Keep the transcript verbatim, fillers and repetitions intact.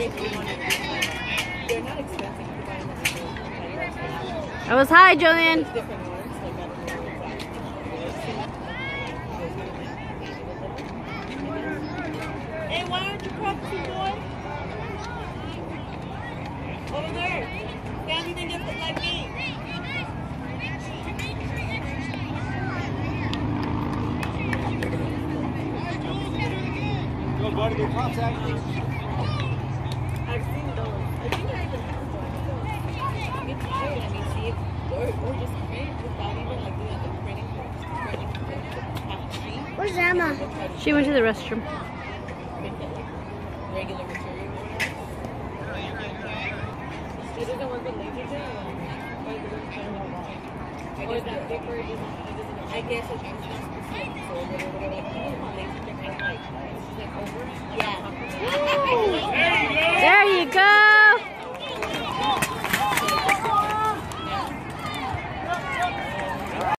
They're not expensive. That was hi, Julian. Hey, why aren't you practicing, boy? Over there. Standing in just like me. Go, buddy, get contact. I've seen those. I think I even have one. Get tired and you see it. Or, or just print without even like doing the printing printing. Where's Emma? She went to the restroom. Regular material. It doesn't work with laser jet or is that paper? It doesn't, it doesn't, I guess it's not specific. So whatever, like, even on laser jet, kind of like, it's just like over.